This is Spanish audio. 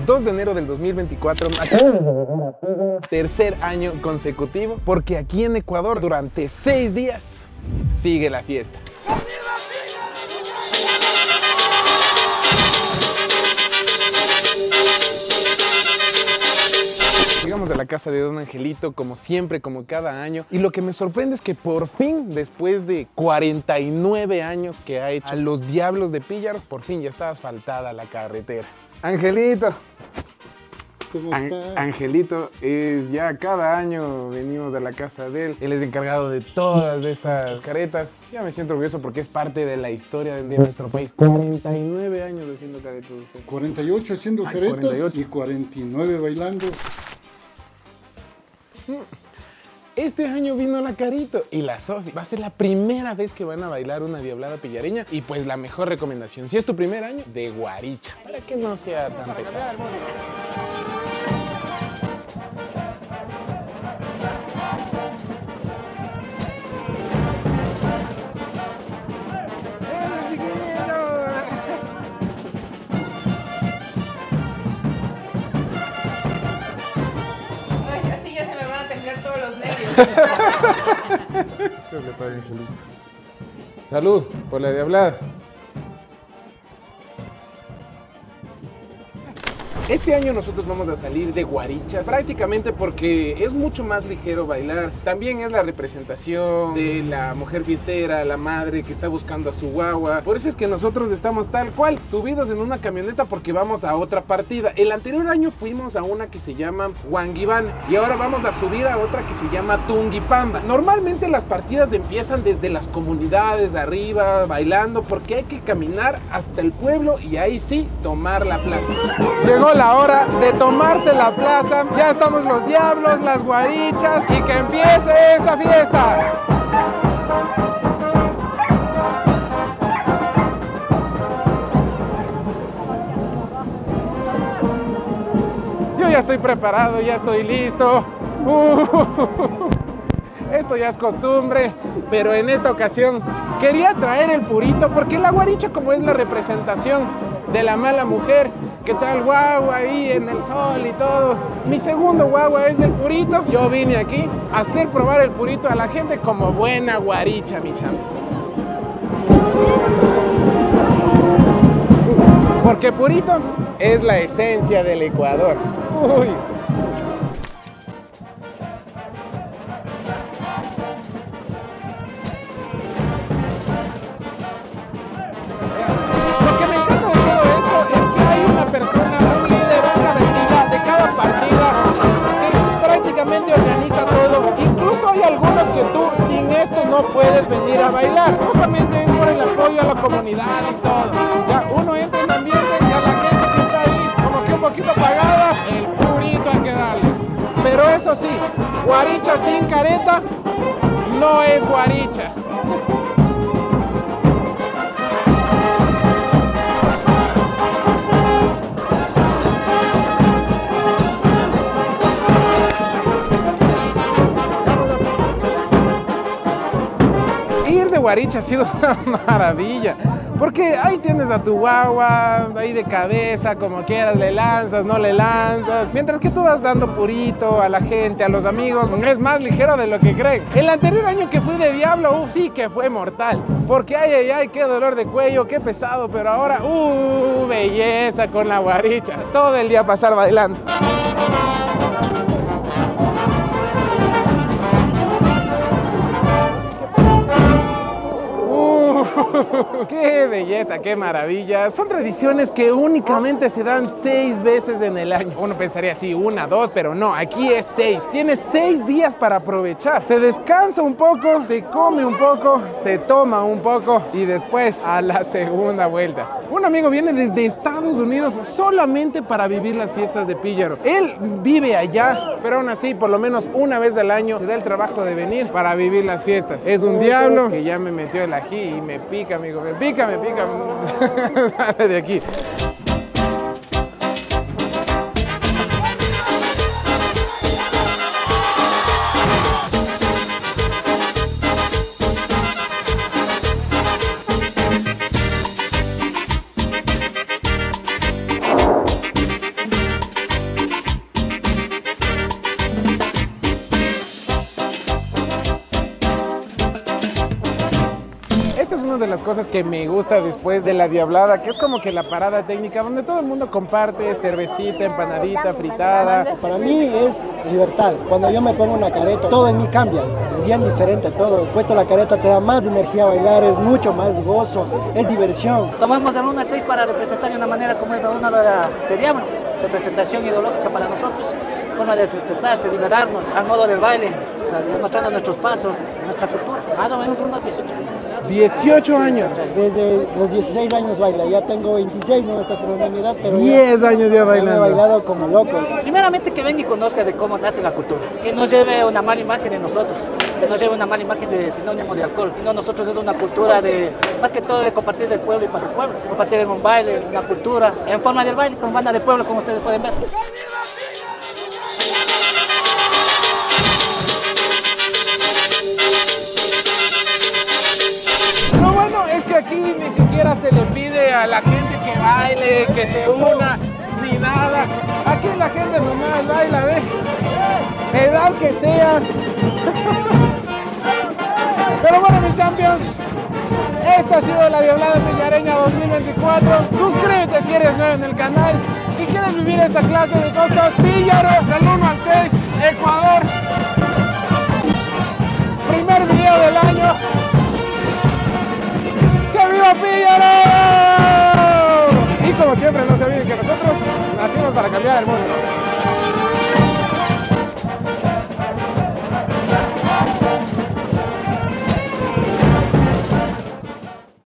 2 de enero del 2024, tercer año consecutivo, porque aquí en Ecuador durante 6 días sigue la fiesta. Llegamos a la casa de Don Angelito, como siempre, como cada año. Y lo que me sorprende es que por fin, después de 49 años que ha hecho a los Diablos de Píllaro, por fin ya está asfaltada la carretera. Angelito. ¿Cómo está? Angelito es ya cada año venimos a la casa de él. Él es encargado de todas estas caretas. Ya me siento orgulloso porque es parte de la historia de nuestro país. 49 años haciendo caretas usted. 48 haciendo caretas 48. y 49 bailando. Este año vino la Carito y la Sofi. Va a ser la primera vez que van a bailar una diablada pillareña. Y pues la mejor recomendación, si es tu primer año, de guaricha, para que no sea tan pesado. Salud por la diablada. Este año nosotros vamos a salir de guarichas prácticamente porque es mucho más ligero bailar. También es la representación de la mujer fiestera, la madre que está buscando a su guagua. Por eso es que nosotros estamos tal cual, subidos en una camioneta porque vamos a otra partida. El anterior año fuimos a una que se llama Huanguibán y ahora vamos a subir a otra que se llama Tungipamba. Normalmente las partidas empiezan desde las comunidades de arriba, bailando, porque hay que caminar hasta el pueblo y ahí sí tomar la plaza. Llegó la hora de tomarse la plaza. Ya estamos los diablos, las guarichas y que empiece esta fiesta. Yo ya estoy preparado, ya estoy listo. Esto ya es costumbre, pero en esta ocasión quería traer el purito porque la guaricha, como es la representación de la mala mujer que trae el guagua ahí en el sol y todo. Mi segundo guagua es el purito. Yo vine aquí a hacer probar el purito a la gente como buena guaricha, mi chamo. Porque purito es la esencia del Ecuador. Uy. Organiza todo, incluso hay algunos que tú sin esto no puedes venir a bailar, justamente por el apoyo a la comunidad y todo. Ya uno entra en el ambiente y a la gente que está ahí como que un poquito apagada, el purito hay que darle. Pero eso sí, guaricha sin careta no es guaricha. Guaricha ha sido una maravilla, porque ahí tienes a tu guagua, ahí de cabeza, como quieras, le lanzas, no le lanzas, mientras que tú vas dando purito a la gente, a los amigos, es más ligero de lo que creen. El anterior año que fui de diablo, sí que fue mortal, porque ay, qué dolor de cuello, qué pesado, pero ahora, belleza con la guaricha, todo el día pasar bailando. ¡Qué belleza, qué maravilla! Son tradiciones que únicamente se dan 6 veces en el año. Uno pensaría así, 1, 2, pero no, aquí es 6. Tienes 6 días para aprovechar. Se descansa un poco, se come un poco, se toma un poco y después a la segunda vuelta. Un amigo viene desde Estados Unidos solamente para vivir las fiestas de Píllaro. Él vive allá, pero aún así, por lo menos una vez al año, se da el trabajo de venir para vivir las fiestas. Es un diablo que ya me metió el ají y me pica, amigo, me pica. Sale de aquí. cosas que me gusta después de la Diablada, que es como que la parada técnica donde todo el mundo comparte cervecita, empanadita, fritada. Para mí es libertad. Cuando yo me pongo una careta, todo en mí cambia. Es bien diferente todo. Puesto la careta te da más energía a bailar, es mucho más gozo, es diversión. Tomamos el 1 al 6 para representar de una manera como es una de Diablo, representación ideológica para nosotros, forma de desestresarse, liberarnos al modo del baile, demostrando nuestros pasos, nuestra cultura. Más o menos unos 18 años. 18 años. Desde los 16 años baila, ya tengo 26, no me estás preguntando mi edad, pero 10 años ya me he bailando. bailado como loco. Primeramente que venga y conozca de cómo nace la cultura, que no lleve una mala imagen de nosotros, que no lleve una mala imagen de sinónimo de alcohol, sino nosotros es una cultura de, más que todo de compartir del pueblo y para el pueblo, compartir en un baile, una cultura, en forma del baile, con banda de pueblo como ustedes pueden ver. Lo bueno es que aquí ni siquiera se le pide a la gente que baile, que se una, ni nada. Aquí la gente nomás baila, ¿ves? Edad que sea. Pero bueno, mis champions, esta ha sido la Diablada Peñareña 2024. Suscríbete si eres nuevo en el canal. Si quieres vivir esta clase de cosas, Píllaro, del 1 al 6, Ecuador. Primer video del año. ¡Que viva Píllaro! Y como siempre, no se olviden que nosotros nacimos para cambiar el mundo.